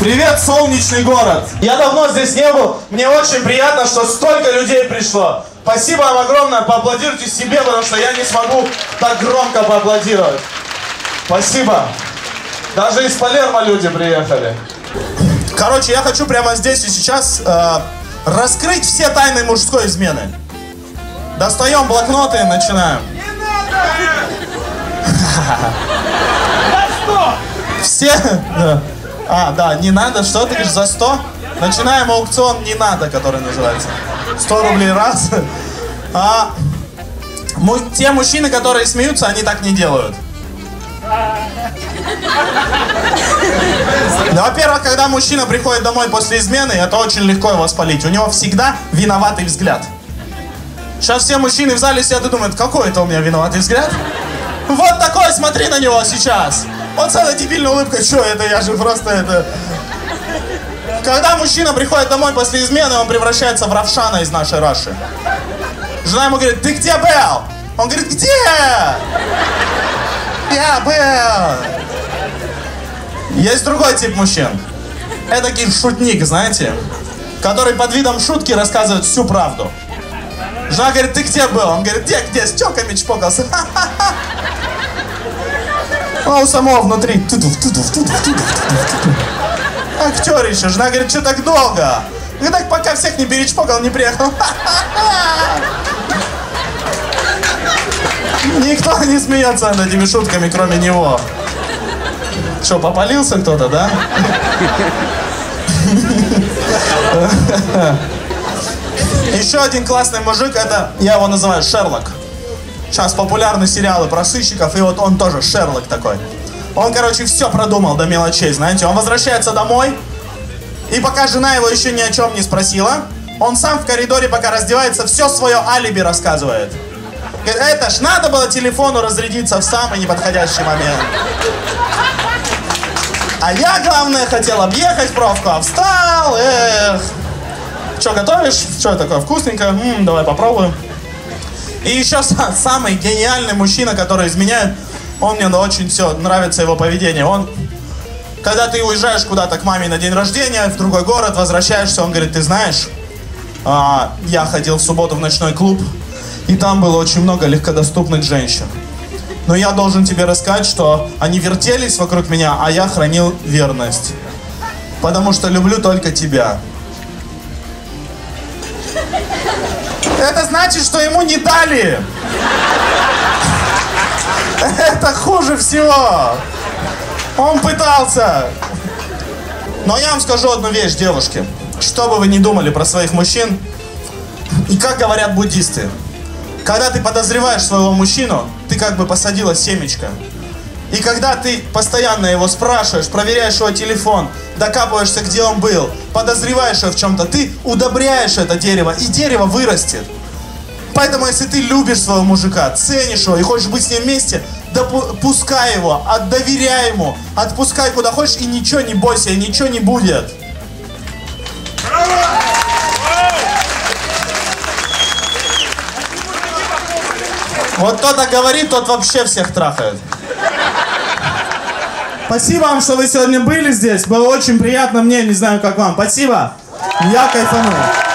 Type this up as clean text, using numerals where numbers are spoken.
Привет, солнечный город! Я давно здесь не был, мне очень приятно, что столько людей пришло. Спасибо вам огромное, поаплодируйте себе, потому что я не смогу так громко поаплодировать. Спасибо. Даже из Палермо люди приехали. Короче, я хочу прямо здесь и сейчас раскрыть все тайны мужской измены. Достаем блокноты и начинаем. Все? Да, не надо, что ты говоришь, за 100? Начинаем аукцион «Не надо», который называется. 100 рублей раз. Те мужчины, которые смеются, они так не делают. Во-первых, когда мужчина приходит домой после измены, это очень легко его спалить. У него всегда виноватый взгляд. Сейчас все мужчины в зале сидят и думают, какой это у меня виноватый взгляд? Вот такой, смотри на него сейчас. Вот с этой дебильной улыбкой, что это, я же просто это... Когда мужчина приходит домой после измены, он превращается в Равшана из нашей Раши. Жена ему говорит, ты где был? Он говорит, где? Я был. Есть другой тип мужчин. Эдакий шутник, знаете, который под видом шутки рассказывает всю правду. Жена говорит, ты где был? Он говорит, где? С тёлками чпокался. А у самого внутри. Актерище. Жена говорит, что так долго? И так пока всех не перечпокал, не приехал. Никто не смеется над этими шутками, кроме него. Что, попалился кто-то, да? Еще один классный мужик, это, я его называю Шерлок. Сейчас популярны сериалы про сыщиков, и вот он тоже Шерлок такой. Он, короче, все продумал до мелочей, знаете. Он возвращается домой, и пока жена его еще ни о чем не спросила, он сам в коридоре, пока раздевается, все свое алиби рассказывает. Говорит, это ж надо было телефону разрядиться в самый неподходящий момент. А я, главное, хотел объехать пробку, а встал, Че, готовишь? Что такое, вкусненько? Давай попробуем. И еще самый гениальный мужчина, который изменяет, он мне очень все нравится его поведение. Он, когда ты уезжаешь куда-то к маме на день рождения, в другой город, возвращаешься, он говорит, ты знаешь, я ходил в субботу в ночной клуб, и там было очень много легкодоступных женщин. Но я должен тебе рассказать, что они вертелись вокруг меня, а я хранил верность. Потому что люблю только тебя. Это значит, что ему не дали. Это хуже всего. Он пытался. Но я вам скажу одну вещь, девушки. Что бы вы ни думали про своих мужчин, и как говорят буддисты, когда ты подозреваешь своего мужчину, ты как бы посадила семечко. И когда ты постоянно его спрашиваешь, проверяешь его телефон, докапываешься, где он был, подозреваешь его в чем-то, ты удобряешь это дерево, и дерево вырастет. Поэтому, если ты любишь своего мужика, ценишь его и хочешь быть с ним вместе, пускай его, доверяй ему, отпускай куда хочешь и ничего не бойся, и ничего не будет. Вот кто так говорит, тот вообще всех трахает. Спасибо вам, что вы сегодня были здесь. Было очень приятно мне, не знаю, как вам. Спасибо. Я кайфанул.